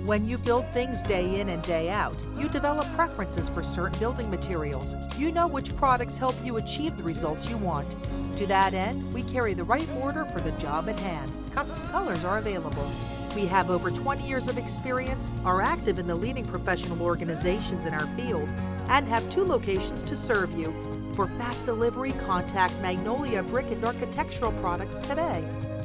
When you build things day in and day out, you develop preferences for certain building materials. You know which products help you achieve the results you want. To that end, we carry the right mortar for the job at hand. Custom colors are available. We have over 20 years of experience, are active in the leading professional organizations in our field, and have 2 locations to serve you. For fast delivery, contact Magnolia Brick and Architectural Products today.